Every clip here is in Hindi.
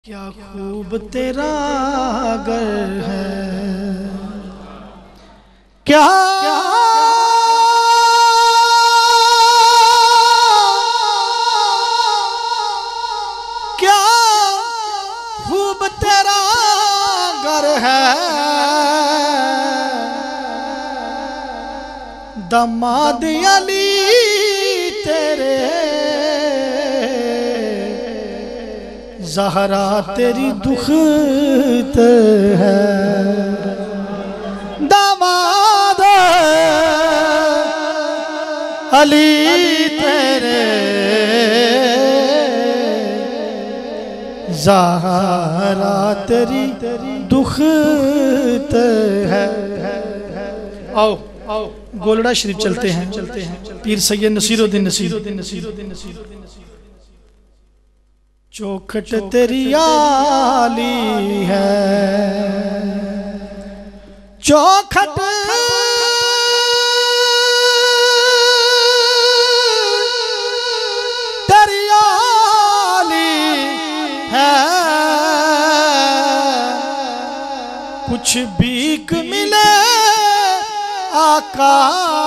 क्या खूब तेरा घर है, क्या क्या खूब तेरा घर है, दामाद अली तेरे, ज़हरा तेरी दुखत है, दामाद अली तेरे, ज़हरा तेरी दुखत है। आओ आओ गोलड़ा शरीफ चलते हैं पीर सैयद नसीरुद्दीन नसीर। चौखट तेरी आली है, चौखट तेरी आली है, कुछ भीख मिले आका,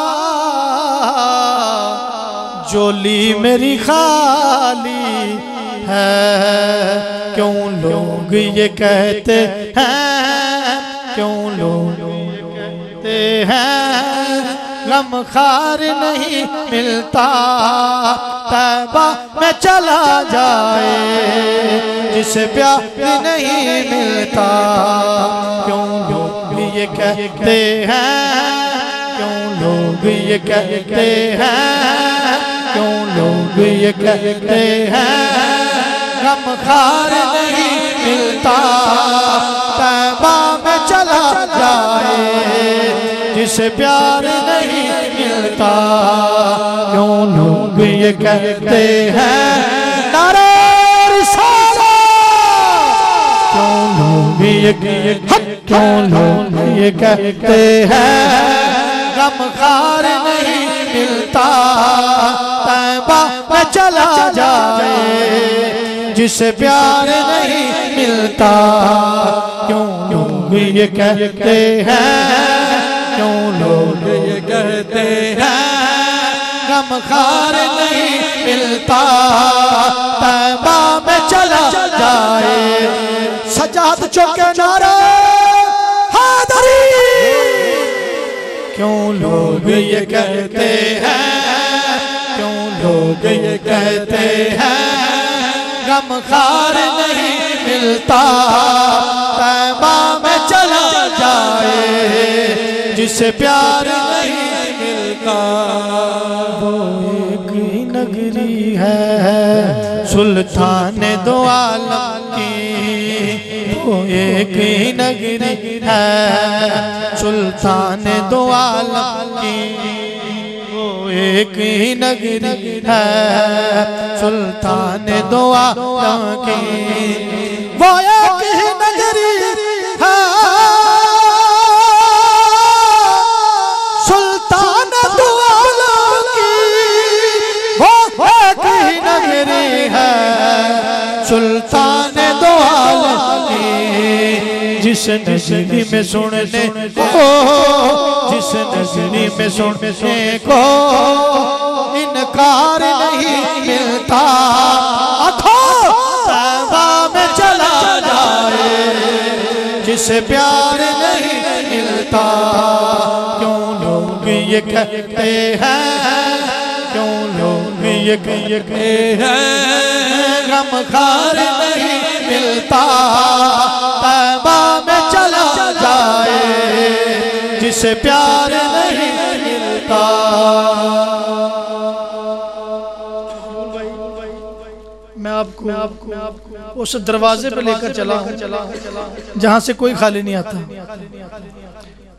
जोली मेरी खाली है। क्यों लोग ये कहते हैं, क्यों लोग कहते हैं, गमखार नहीं मिलता तैबा में चला जाए, जिसे प्यार नहीं मिलता। क्यों लोग ये कहते हैं, क्यों लोग ये कहते हैं, क्यों लोग ये कहते हैं, गमखार नहीं मिलता तैबा में चला जाए, जिसे प्यार नहीं मिलता। क्यों लोग ये कहते हैं, नारे रिसालत, क्यों लोग ये कहते हैं, गमखार नहीं मिलता तैबा में चला जाए, जिसे प्यार नहीं मिलता। क्यों लोग ये कहते हैं, क्यों लोग ये कहते हैं, गमखार नहीं मिलता तैबा में चला जाए, सजाद चौके नारे हैदरी। क्यों लोग ये कहते हैं, क्यों लोग ये कहते हैं, गमखार नहीं मिलता तैबा में चला जाए, जिसे प्यार नहीं मिलता। वो एक ही नगरी है सुल्तान दो आलम की, वो एक ही नगरी है सुल्तान दो आलम की, एक ही नगरी है सुल्तान दो आलम की, वो एक ही नगरी है सुल्तान दो आलम की, वो एक ही नगरी है सुल्तान दो आलम की। जिस नगरी में सुनने को, जिस नगरी में सुनने को इनकार नहीं मिलता, तैबा में चला जाए, जिसे प्यार नहीं मिलता। क्यों लोग ये कहते हैं, क्यों लोग ये कहते हैं, गमखार नहीं मिलता तैबा में चला जाए, जिसे प्यार नहीं मिलता। मैं आपको उस दरवाजे पे लेकर चला हूँ जहाँ से कोई खाली नहीं आता।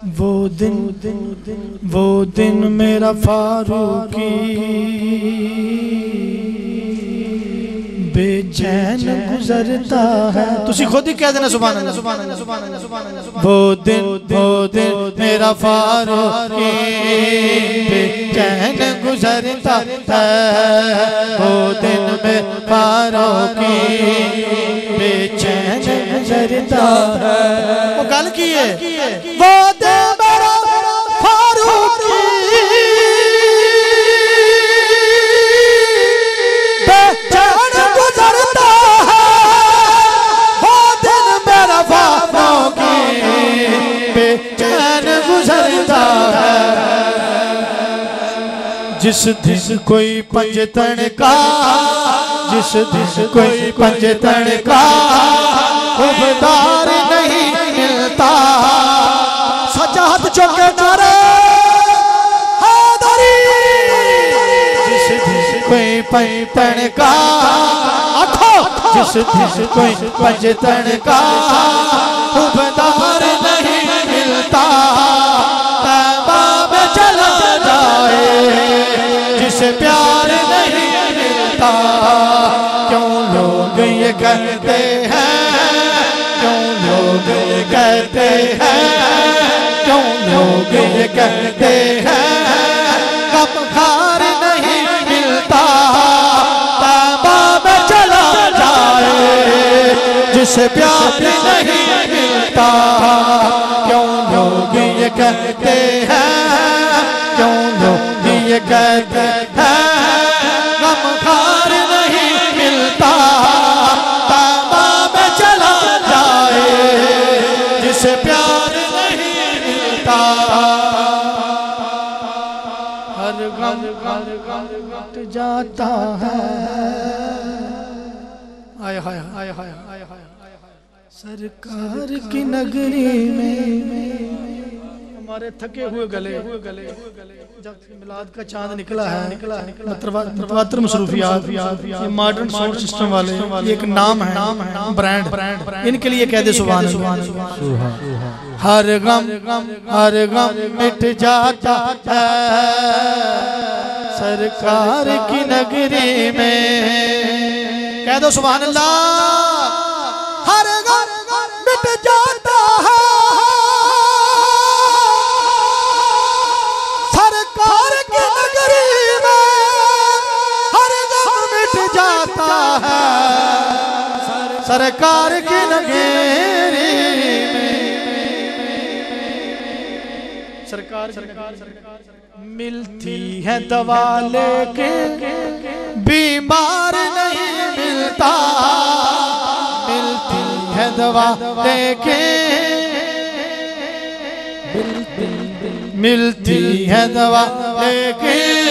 वो दिन मेरा फारूकी बेचैन गुजरता है। तुसी खुद ही कह देना सुभान अल्लाह। वो दिन मेरा फारूकी बेचैन गुजरता है, वो दिन में फारूकी बेचैन गुजरता है। वो गल की है वो दे मेरा फारूकी बेचैन गुजरता है। वो दिन मेरा फारूकी बेचैन गुजरता है। जिस दिन कोई पंजतन का जिस दिन कोई पंजतन का खुबदार नहीं मिलता। सच्चा हाथ चौके नारे हैदरी। जिस दिन कोई पंजतन का आखो जिस दिन कोई पंजतन का खुबदार नहीं मिलता। तौबा में चला जाए जिसे प्यार नहीं मिलता। क्यों लोग ये कहते हैं क्यों लोग ये कहते हैं क्यों लोग ये कहते हैं कब खार नहीं मिलता। तौबा में चला जाए जिसे प्यार नहीं मिलता। क्यों लोग ये कहते हैं क्यों लोग ये कहते हैं गम खार नहीं मिलता। तौबा में चला जाए जिसे प्यार नहीं मिलता। हर गम घट जाता है। आय हाय हाय हाय हाय हाय सरकार की नगरी में हमारे थके हुए गले जब मिलाद का चांद निकला है मतवातर मसरूफियात ये मॉडर्न साउंड सिस्टम वाले एक नाम है ब्रांड इनके लिए कह दे सुभान अल्लाह। हर गम मिट जाता है सरकार की नगरी में। कह दो सुभान अल्लाह। हर गम मिट जाता है सरकार की नगरी में। हर गम मिट जाता है सरकार की नगरी में। सरकार मिलती है दवा लेके बीमार नहीं मिलता। मिलती है दवा लेके मिलती है दवा लेके